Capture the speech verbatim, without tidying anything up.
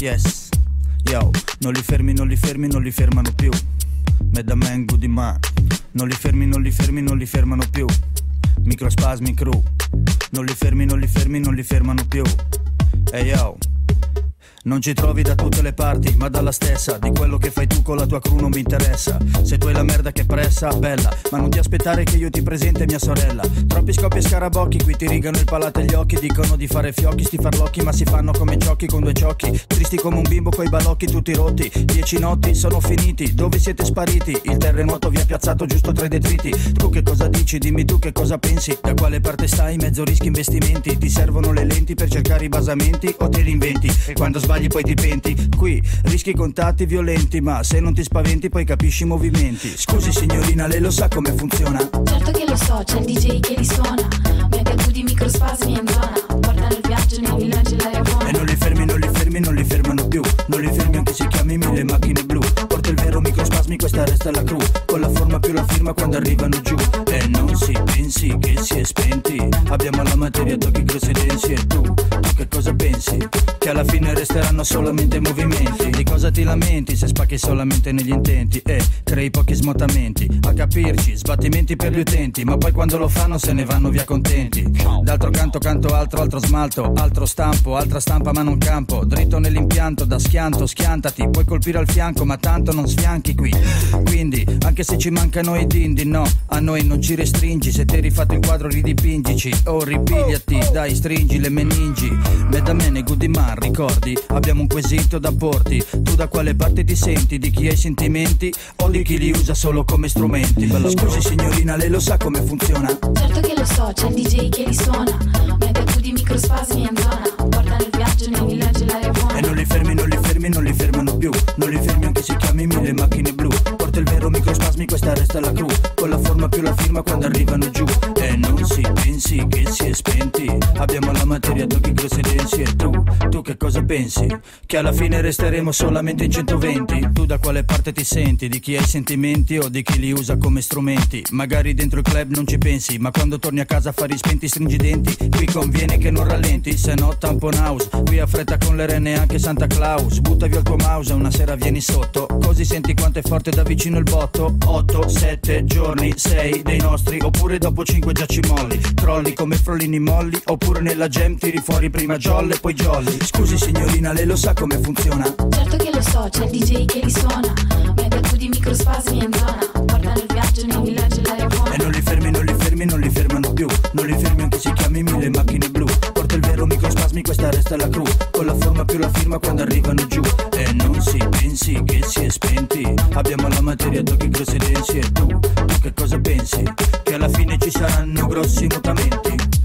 Yes, yo, non li fermi, non li fermi, non li fermano più. Meda Man, Goody Man. Non li fermi, non li fermi, non li fermano più. Microspasmi crew. Non li fermi, non li fermi, non li fermano più. Hey yo, non ci trovi da tutte le parti, ma dalla stessa. Di quello che fai tu con la tua crew non mi interessa. Se tu hai la merda che pressa, bella, ma non ti aspettare che io ti presenti mia sorella. Troppi scoppi e scarabocchi, qui ti rigano il palato e gli occhi. Dicono di fare fiocchi, sti farlocchi, ma si fanno come giochi con due ciocchi. Tristi come un bimbo coi balocchi tutti rotti. Dieci notti sono finiti, dove siete spariti? Il terremoto vi ha piazzato giusto tre detriti. Tu che cosa dici? Dimmi tu che cosa pensi. Da quale parte stai? Mezzo rischi investimenti. Ti servono le lenti per cercare i basamenti o te li inventi? E quando sbagli poi ti penti. Qui rischi contatti violenti, ma se non ti spaventi poi capisci i movimenti. Scusi signorina, lei lo sa come funziona? Certo che lo so, c'è il D J che li suona. Mega Goody, microspasmi in zona. Portano il viaggio nei villaggi e l'aria buona. E non li fermi, non li fermi, non li fermano più. Non li fermi anche se chiami mille macchine blu. Porta il vero microspasmi, questa resta la crew. Con la forma più la firma quando arrivano giù. E non si pensi che si è spenti. Abbiamo la materia, tocchi grossi e densi. E tu, tu che cosa pensi? Che alla fine resteranno solamente movimenti. Di cosa ti lamenti se spacchi solamente negli intenti e crei pochi smotamenti? A capirci, sbattimenti per gli utenti, ma poi quando lo fanno se ne vanno via contenti. D'altro canto canto altro, altro smalto, altro stampo, altra stampa ma non campo. Dritto nell'impianto, da schianto, schiantati. Puoi colpire al fianco ma tanto non sfianchi qui. Quindi, anche se ci mancano i dindi, no, a noi non ci restringi. Se ti hai rifatto il quadro ridipingici. Oh, ripigliati, dai, stringi le meningi. Meda Man e Goody Man, ricordi? Abbiamo un quesito da porti. Tu da quale parte ti senti? Di chi hai sentimenti o di chi li usa solo come strumenti? Bella Scusi signorina, lei lo sa come funziona? Certo che lo so, c'è il D J che li suona. Mega Goody, microspasmi in zona. Portano il viaggio nei villaggi e l'aria buona. E non li fermi, non li fermi, non li fermano più. Non li fermi anche se chiami mille macchine blu. Porta il vero microspasmi, questa resta la crew. Con la forma più la firma quando arrivano giù. E non si pensi che si è spenti. Abbiamo la materia, tocchi grossi e densi. E tu, tu che cosa pensi? Che alla fine resteremo solamente in centoventi. Tu da quale parte ti senti? Di chi hai sentimenti o di chi li usa come strumenti? Magari dentro il club non ci pensi, ma quando torni a casa affari spenti stringi i denti. Qui conviene che non rallenti, se no tampon house. Qui ha fretta con le renne anche Santa Claus. Butta via il tuo mouse e una sera vieni sotto. Così senti quanto è forte da vicino il botto. Otto, sette giorni, sei dei nostri. Oppure dopo cinque già ci molli. Crolli come frollini molli. Oppure nella jam tiri fuori prima jolle poi jolly. Scusi signorina, lei lo sa come funziona? Certo che lo so, c'è il D J che li suona. Mega Goody, microspasmi in zona. Portano il viaggio nei villaggi e l'aria buona. E non li fermi, non li fermi, non li fermano più. Non li fermi anche se chiami mille macchine blu. Porta il vero microspasmi, questa resta la crew. Con la forma più la firma quando arrivano giù. E non si pensi che si è spenti. Abbiamo la materia, tocchi grossi e densi. E tu, tu che cosa pensi? Che alla fine ci saranno grossi mutamenti.